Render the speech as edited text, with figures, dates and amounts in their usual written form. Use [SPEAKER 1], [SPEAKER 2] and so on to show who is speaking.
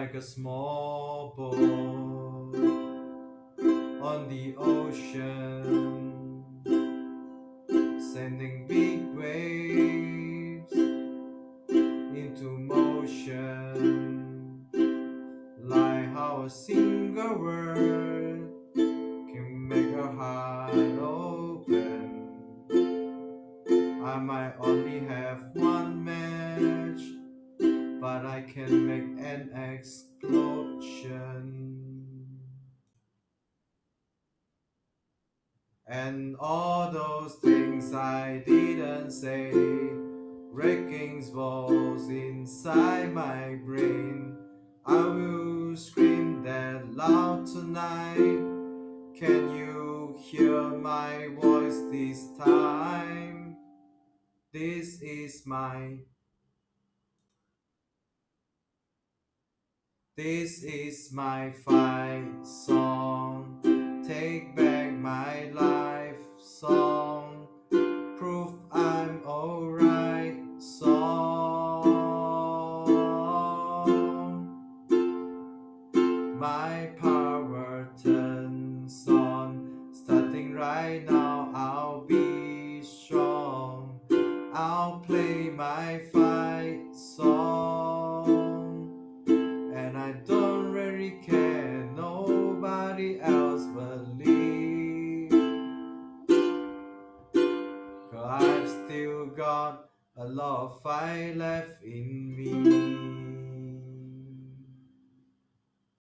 [SPEAKER 1] like a small boat on the ocean, sending big waves into motion, like how a single word can make a heart open. I might only have one match, but I can make an explosion. And all those things I didn't say, wrecking balls inside my brain. I will scream that loud tonight. Can you hear my voice this time? This is my This is my fight song. Take back my life song. Proof I'm alright song. My power turns on. Starting right now, I'll be strong. I'll play my fight song. And I don't really care, nobody else believe. 'Cause I've still got a lot of fight left in me.